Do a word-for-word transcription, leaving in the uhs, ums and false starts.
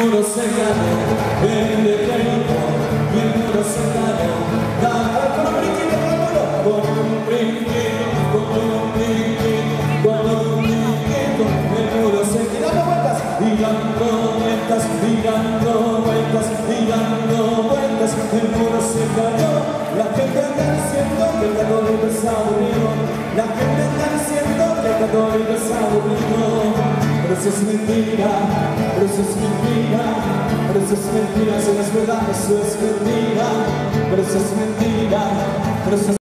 muro se cayó, el decreto, mi muro se cayó. Dale con un brinquito, con un brinquito, con un brinquito, con un brinquito, el muro se cayó. Y dando vueltas, y dando vueltas, y dando vueltas, el muro se cayó. La gente anda diciendo que el católico es aburrido, la gente anda diciendo que el católico es aburrido. Pero eso es mentira, pero eso es mentira, pero eso es mentira, eso no es verdad, eso es mentira, pero eso es mentira, pero eso es